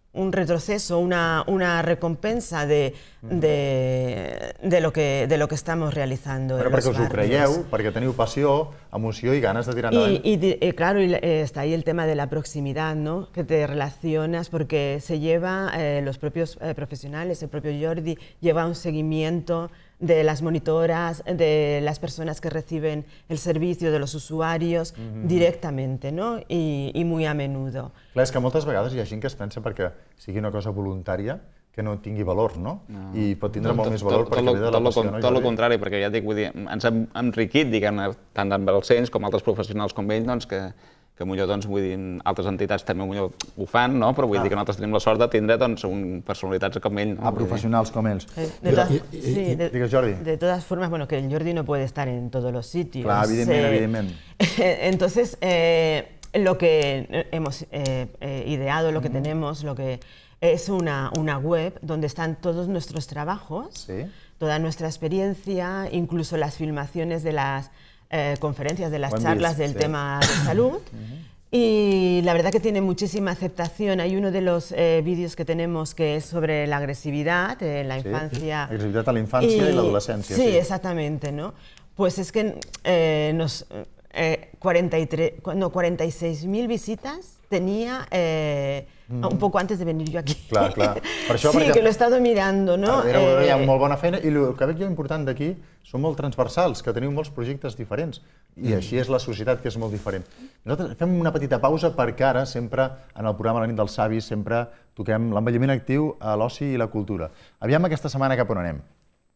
un retroceso, una, una recompensa de, de, de, lo que, de lo que estamos realizando. Però perquè us ho creieu, perquè teniu passió, emoció y ganas de tirar endavant. Y, y, y claro, y está ahí el tema de la proximidad, ¿no? Que te relacionas porque se lleva, eh, los propios eh, profesionales, el propio Jordi lleva un seguimiento de las monitoras, de las personas que reciben el servicio, de los usuarios, mm-hmm. directamente, no? I, i muy a menudo. Clar, és que moltes vegades hi ha gent que es pensa perquè sigui una cosa voluntària que no tingui valor, no? no. I pot tindre no, molt tot, més valor tot, perquè ve de la passió, no? Tot el contrari, perquè ja et dic, vull dir, ens hem enriquit, diguem-ne, tant amb el Cens com altres professionals com ell, doncs, que que millor, doncs, vull dir, altres entitats també millor ho fan, no? Però vull ah. dir que nosaltres tenim la sort de tindre, doncs, un, personalitats com ell. No? Ah, professionals com ells. Eh, de todas, sí, de, Digues, Jordi. De todas formas, bueno, que el Jordi no puede estar en todos los sitios. Claro, evidentemente, eh, evidentemente. Entonces, eh, lo que hemos eh, eh, ideado, lo que mm. tenemos, lo que es una, una web donde están todos nuestros trabajos, sí. toda nuestra experiencia, incluso las filmaciones de las Eh, conferencias, de las Buen charlas bis, del sí. tema de salud. Uh-huh. Y la verdad que tiene muchísima aceptación. Hay uno de los eh, vídeos que tenemos que es sobre la agresividad en la infancia. Sí, agresividad a la infancia y, y la adolescencia. Sí, sí, exactamente, ¿no? Pues es que eh, nos, eh, cuarenta y tres, no, cuarenta y seis mil visitas tenía eh, mm. un poco antes de venir yo aquí. Clar, clar. Per això, sí, perquè, que lo he estado mirando, no? Era, eh, hi ha molt bona feina i el que veig jo important d'aquí són molt transversals, que teniu molts projectes diferents i mm. així és la societat, que és molt diferent. Nosaltres fem una petita pausa perquè ara sempre, en el programa La nit dels savis, sempre toquem l'envelliment actiu a l'oci i la cultura. Aviam aquesta setmana cap on anem.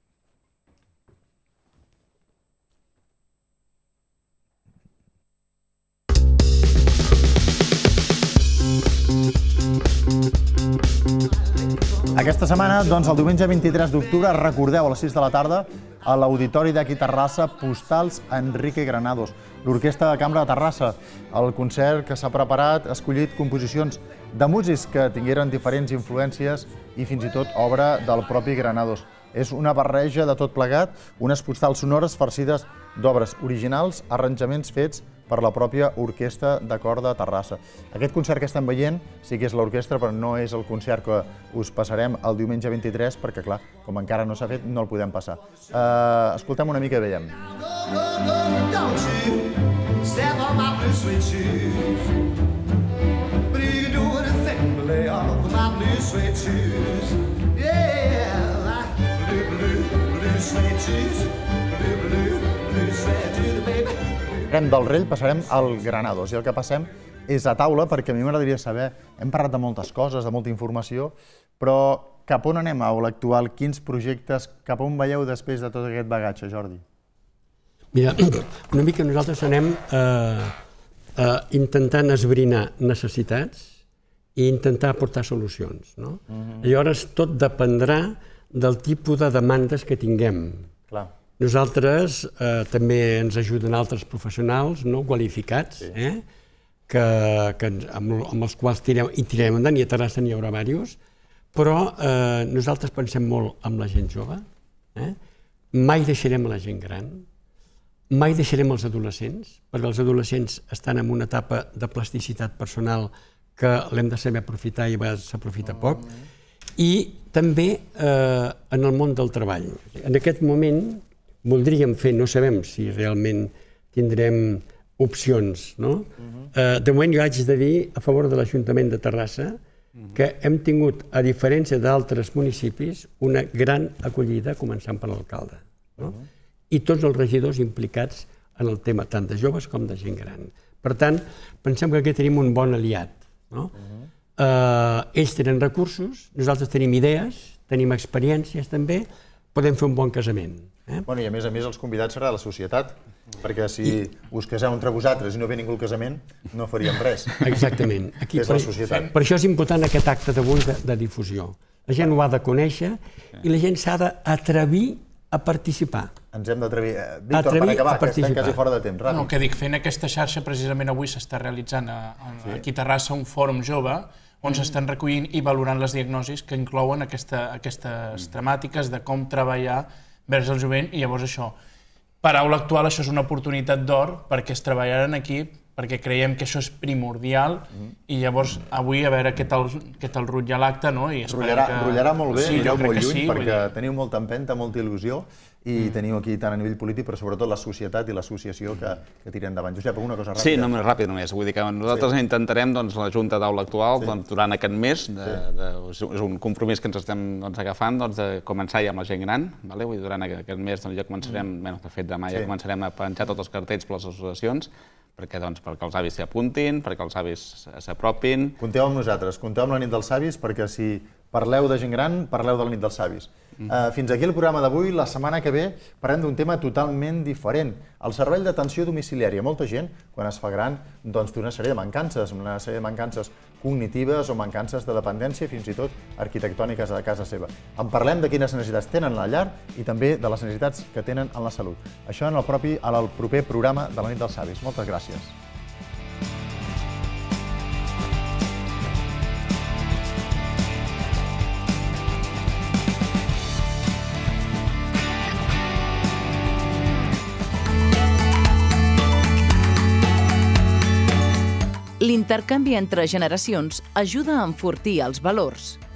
Aquesta setmana, doncs, el diumenge vint-i-tres d'octubre, recordeu, a les sis de la tarda, a l'Auditori d'aquí Terrassa, Postals Enrique Granados, l'Orquestra de Cambra de Terrassa. El concert que s'ha preparat ha escollit composicions de músics que tingueren diferents influències i fins i tot obra del propi Granados. És una barreja de tot plegat, unes postals sonores farcides d'obres originals, arranjaments fets per la pròpia Orquestra de Cor de Terrassa. Aquest concert que estem veient sí que és l'orquestra, però no és el concert que us passarem el diumenge vint-i-tres, perquè, clar, com encara no s'ha fet, no el podem passar. Uh, escoltem una mica i veiem. Parlem del Rell, passarem al Granados, i el que passem és a taula, perquè a mi m'agradaria saber, hem parlat de moltes coses, de molta informació, però cap on anem a l'actual? Quins projectes, cap on veieu després de tot aquest bagatge, Jordi? Mira, una mica nosaltres anem eh, eh, intentant esbrinar necessitats i intentar aportar solucions, no? Uh-huh. Llavors tot dependrà del tipus de demandes que tinguem. Clar. Nosaltres eh, també ens ajuden altres professionals no qualificats, sí. eh, que, que amb, amb els quals tirem, i tirem endavant, i a Terrassa n'hi haurà diversos, però eh, nosaltres pensem molt amb la gent jove, eh? Mai deixarem a la gent gran, mai deixarem els adolescents, perquè els adolescents estan en una etapa de plasticitat personal que l'hem de saber aprofitar i a vegades s'aprofita poc, i també eh, en el món del treball. En aquest moment voldríem fer, no sabem si realment tindrem opcions, no? Eh, de moment jo haig de dir, a favor de l'Ajuntament de Terrassa, que hem tingut, a diferència d'altres municipis, una gran acollida, començant per l'alcalde, no? I tots els regidors implicats en el tema, tant de joves com de gent gran. Per tant, pensem que aquí tenim un bon aliat, no? Eh, ells tenen recursos, nosaltres tenim idees, tenim experiències també, podem fer un bon casament. Eh? Bueno, i a més a més els convidats serà la societat, perquè si I... us caseu entre vosaltres i no ve ningú al casament, no faríem res. Exactament. Aquí, és per, la societat. Per això és important aquest acte d'avui de, de difusió. La gent ho ha de conèixer i la gent s'ha d'atrevir a participar. Ens hem d'atrevir. Víctor, per acabar, que estem quasi fora de temps. Ràpid. No, que dic, fent aquesta xarxa, precisament avui s'està realitzant a, a, sí. aquí a Terrassa un fòrum jove on s'estan recollint i valorant les diagnosis que inclouen aquesta, aquestes temàtiques de com treballar vers el jovent, i llavors això, paraula actual, això és una oportunitat d'or perquè es treballaran aquí perquè creiem que això és primordial i llavors avui a veure què tal, què tal rutlla l'acte, no? I Rutllarà, que... rutllarà molt bé, sí, anireu molt lluny, sí, perquè teniu molta empenta, molta il·lusió, i mm. teniu aquí tant a nivell polític, però sobretot la societat i l'associació que, que tiren endavant. Josep, alguna cosa ràpida? Sí, només ràpid només. Vull dir que nosaltres sí. intentarem, doncs, la Junta d'Aula Actual, sí. doncs, durant aquest mes, de, sí. de, és un compromís que ens estem doncs, agafant, doncs, de començar ja amb la gent gran, vale? Vull dir, durant aquest mes doncs, ja començarem, mm. bueno, de fet demà sí. ja començarem a penjar tots els cartells per les associacions, perquè, doncs, perquè els avis s'hi apuntin, perquè els avis s'apropin. Compteu amb nosaltres, compteu amb la nit dels avis, perquè si parleu de gent gran, parleu de la nit dels avis. Mm. Uh, fins aquí el programa d'avui. La setmana que ve parlem d'un tema totalment diferent. El servei d'atenció domiciliària. Molta gent, quan es fa gran, doncs té una sèrie de mancances, una sèrie de mancances cognitives o mancances de dependència, fins i tot arquitectòniques a casa seva. En parlem de quines necessitats tenen a la llar i també de les necessitats que tenen en la salut. Això en el, propi, en el proper programa de la nit dels avis. Moltes gràcies. L'intercanvi entre generacions ajuda a enfortir els valors.